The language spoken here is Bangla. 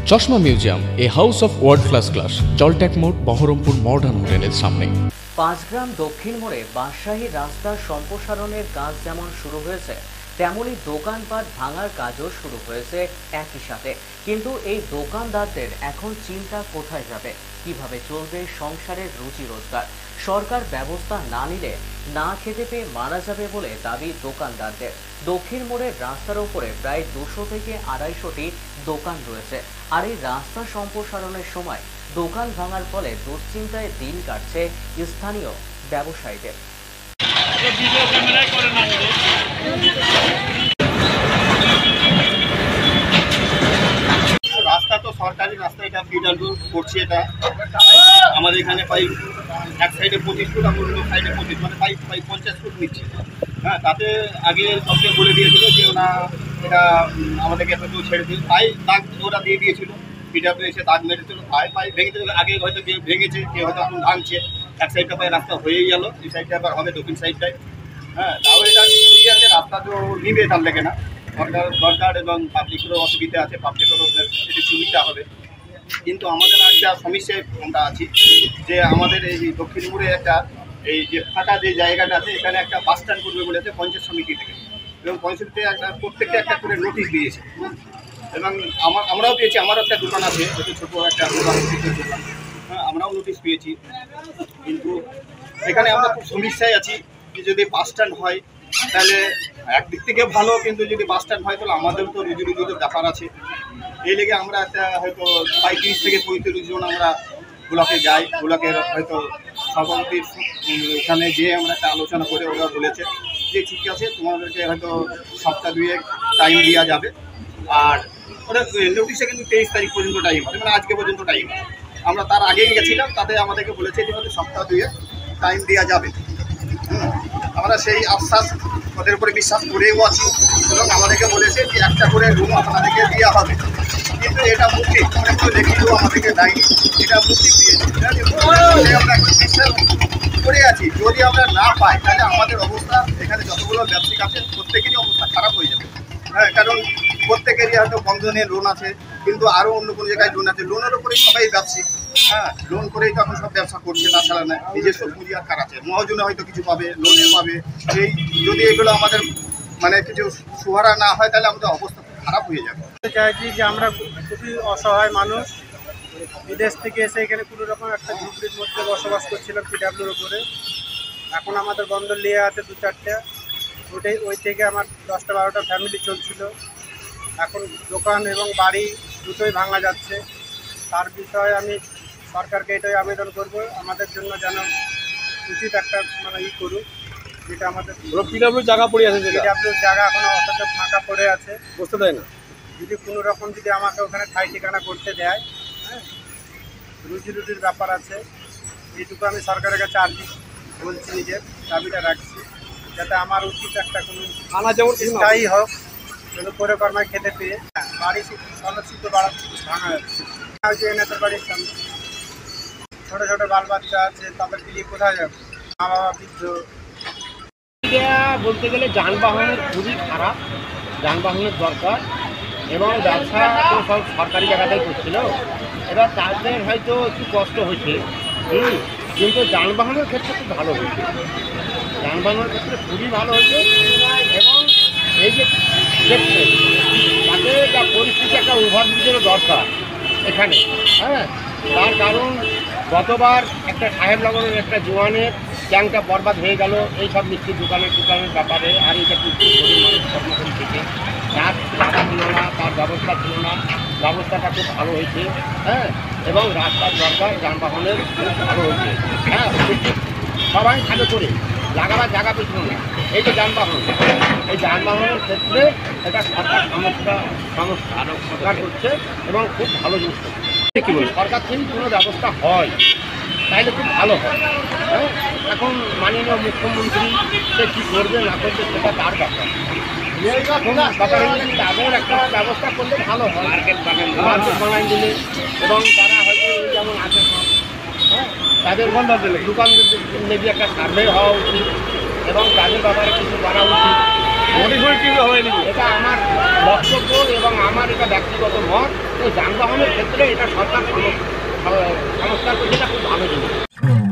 চশমা museum, a house of world class, জলট্যাক মোড়, বহরমপুর মডার্ন হোটেলের সামনে। 5 গ্রাম দক্ষিণ মোড়ে বাদশাহী রাস্তার সম্প্রসারণের কাজ যেমন শুরু হয়েছে, তেমনি দোকানপাট ভাঙার কাজও শুরু হয়েছে একই সাথে। কিন্তু এই দোকানদারদের এখন চিন্তা কোথায় যাবে, কিভাবে চলবে সংসারের রুজি রোজগার। সরকার ব্যবস্থা না নিলে না খেতে পেয়ে মারা যাবে বলে দাবি দোকানদারদের। দক্ষিণ মোড়ের রাস্তার উপরে প্রায় 200 থেকে 250টি দোকান রয়েছে, আর এই রাস্তা সম্প্রসারণের সময় দোকান ভাঙার ফলে দুশ্চিন্তায় দিন কাটছে স্থানীয় ব্যবসায়ীদের। রাস্তা তো সরকারি রাস্তা, এটা বিডাব্লিউ করছে। এটা আমাদের এখানে প্রায় এক সাইডে 25 ফুট, আর অন্য সাইডে 25, মানে প্রায় 50 ফুট নিচ্ছে। হ্যাঁ, তাতে আগে সবকে বলে দিয়েছিল যে ওরা এটা আমাদেরকে একটু ছেড়ে দিন, তাই দাগ ওরা দিয়ে দিয়েছিল। বিডাব্লিউ এসে দাগ মেরেছিল, পাই ভেঙেছিল। আগে হয়তো কেউ ভেঙেছে, কেউ হয়তো এখন ভাঙছে। এক সাইডটা প্রায় রাস্তা হয়েই গেল, এই সাইডটা আবার হবে দক্ষিণ সাইডটায়। হ্যাঁ, তাও এটা ঠিক আছে, রাস্তা তো নিবে, তার লেগে না। সরকার এবং পাবলিকেরও অসুবিধা আছে, পাবলিকেরও একটু সুবিধা হবে। কিন্তু আমাদের একটা সমস্যায় আমরা আছি যে আমাদের এই দক্ষিণ মোড়ে একটা এই যে ফাঁকা যে জায়গাটা আছে, এখানে একটা বাস স্ট্যান্ড করবে বলেছে পঞ্চায়েত সমিতি থেকে, এবং পঞ্চায়েতে একটা প্রত্যেকটা একটা করে নোটিশ দিয়েছে। এবং আমরাও পেয়েছি, আমারও একটা দোকান আছে, হয়তো ছোটো একটা দোকান। হ্যাঁ, আমরাও নোটিশ পেয়েছি। কিন্তু এখানে আমরা খুব সমস্যায় আছি যে যদি বাস স্ট্যান্ড হয় তাহলে একদিক থেকে ভালো, কিন্তু যদি বাস স্ট্যান্ড হয় তাহলে আমাদের তো রুজির ব্যাপার আছে। এই লেগে আমরা একটা হয়তো 35 থেকে 35 জন আমরা ব্লকে যাই। ব্লকের হয়তো সভাপতির ওখানে যেয়ে আমরা একটা আলোচনা করে ওরা বলেছে যে ঠিক আছে, তোমাদেরকে হয়তো সপ্তাহ 2 টাইম দেওয়া যাবে। আর ওরা নোটিশে কিন্তু 23 তারিখ পর্যন্ত টাইম আছে, মানে আজকে পর্যন্ত টাইম আছে। আমরা তার আগেই গেছিলাম, তাতে আমাদেরকে বলেছে যে হয়তো সপ্তাহ 2 টাইম দেওয়া যাবে। আমরা সেই আশ্বাস ওদের উপরে বিশ্বাস করেও আছি, এবং আমাদেরকে বলেছে যে একটা করে রুম আপনাদেরকে দেওয়া হবে। কিন্তু এটা মুক্তি, আমরা একটু লিখিতও আমাদেরকে দেয়নি, এটা মুক্তি দিয়েছে। আমরা এখন বিশ্বাস করে আছি, যদি আমরা না পাই তাহলে আমাদের অবস্থা, এখানে যতগুলো ব্যবসায়িক আছে প্রত্যেকেরই অবস্থা খারাপ হয়ে যাবে। হ্যাঁ, কারণ প্রত্যেকেরই হয়তো বন্ধনে লোন আছে, কিন্তু আরও অন্য কোনো জায়গায় লোন আছে, লোনের উপরেই সবাই ব্যবসায়িক। হ্যাঁ, লোন করেই তো এখন সব ব্যবসা করছে, তাছাড়া না নিজস্ব পুঁজি আর কার আছে। মহাজনে হয়তো কিছু পাবে, লোনে পাবে। এই যদি এগুলো আমাদের মানে কিছু সুহারা না হয় তাহলে আমাদের অবস্থা খারাপ হয়ে যাবে। চাইছি যে আমরা খুবই অসহায় মানুষ, বিদেশ থেকে এসে এখানে কোনো রকম একটা ঝুঁকির মধ্যে বসবাস করছিলাম পিডাব্লিউর উপরে। এখন আমাদের বন্দর নিয়ে আছে 2-4টা, ওই থেকে আমার 10-12টা ফ্যামিলি চলছিল। এখন দোকান এবং বাড়ি দুটোই ভাঙা যাচ্ছে। তার বিষয়ে আমি সরকারকে এটাই আবেদন করব, আমাদের জন্য যেন উচিত একটা মানে করুক, যেটা আমাদের পিডাব্লিউ জায়গা পড়ে আছে, পিডাব্লিউর জায়গা এখনও অথচ ফাঁকা পড়ে আছে, বুঝতে দেয় না। যদি কোনো রকম যদি আমাকে ওখানে ঠাই ঠিকানা করতে দেয়, হ্যাঁ, রুজির ব্যাপার আছে। এইটুকু আমি সরকারের কাছে আর্জি বলছি, নিজের দাবিটা রাখছি, যাতে আমার উচিত একটা কোনো খানা যেমন স্থায়ী হোক, যেন করে কর্মায় খেতে পেয়ে। বাড়ি সদস্যিত ভাঙা যাচ্ছে। যে নেতার বাড়ির সামনে ছোটো ছোটো বাল বাচ্চা আছে, তাদেরকে নিয়ে কোথায় যাবে? মা বাবা বৃদ্ধ। বলতে গেলে যানবাহনের খুবই খারাপ, যানবাহনের দরকার, এবং ব্যবসা তো সব সরকারি জায়গাতেই করছিল। এবার তাদের হয়তো একটু কষ্ট হয়েছে, কিন্তু যানবাহনের ক্ষেত্রে খুব ভালো হয়েছে, যানবাহনের ক্ষেত্রে খুবই ভালো হয়েছে। এবং এই যে দেখছে তাতে যা পরিস্থিতি, একটা ওভারব্রিজেরও দরকার এখানে। হ্যাঁ, তার কারণ গতবার একটা সাহেবনগরের একটা জোয়ানের ট্যাঙ্কটা বরবাদ হয়ে গেল এই সব মিষ্টির দোকানের ব্যাপারে। আর এটা কিছু গরিব মানুষ কর্মচারী থেকে তার টাকা ছিল না, তার ব্যবস্থা ছিল না, ব্যবস্থাটা খুব ভালো হয়েছে। হ্যাঁ, এবং রাস্তার দরকার, যানবাহনের খুব ভালো হয়েছে। হ্যাঁ, সবাই ভালো করে লাগাবার জায়গা পেছিল না। এই যে যানবাহন, এই যানবাহনের ক্ষেত্রে এটা সরকার সরকার করছে এবং খুব ভালো জিনিস করছে। কী বলি, সরকার থেকে কোনো ব্যবস্থা হয় তাইলে খুব ভালো হয়। হ্যাঁ, এখন মাননীয় মুখ্যমন্ত্রী সে কী করবে না করবে সেটা তার ব্যাপার। তাদের একটা ব্যবস্থা করলে ভালো হয়, মার্কেট বানাই দিলে, এবং তারা হয়তো যেমন আছে হ্যাঁ তাদের দোকান লেগে একটা সার্ভে হওয়া উচিত, এবং তাদের ব্যাপারে কিছু করা উচিত। এটা আমার বক্তব্য এবং আমার এটা ব্যক্তিগত মত। এই যানবাহনের ক্ষেত্রে এটা সরকার সংস্কার করছে, এটা খুব ভালো জিনিস।